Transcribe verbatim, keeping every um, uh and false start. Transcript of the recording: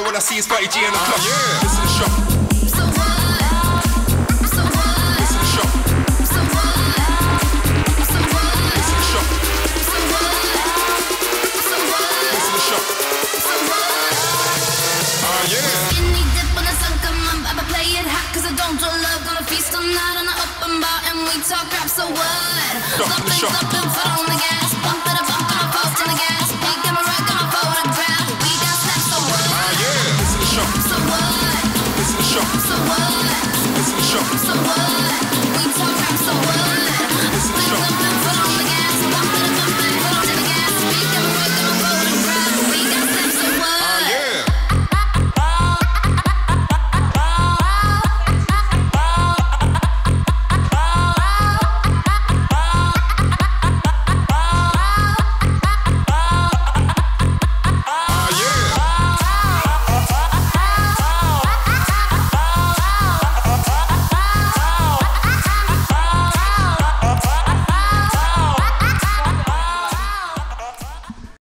know when I see it's Spotty G on the clock. Yeah. Listen to the shot. So what? So what? Listen to the shot. So what? So what? Listen to the shot. So what? So what? Listen to the shot. So what? Ah, yeah. Skinny dip when the sun come up, I'ma play it hot 'cause I don't draw love. Gonna feast all night on the open bar and we talk rap. So what? Drop the Thumping, shot. thumping, foot on the gas, bumping.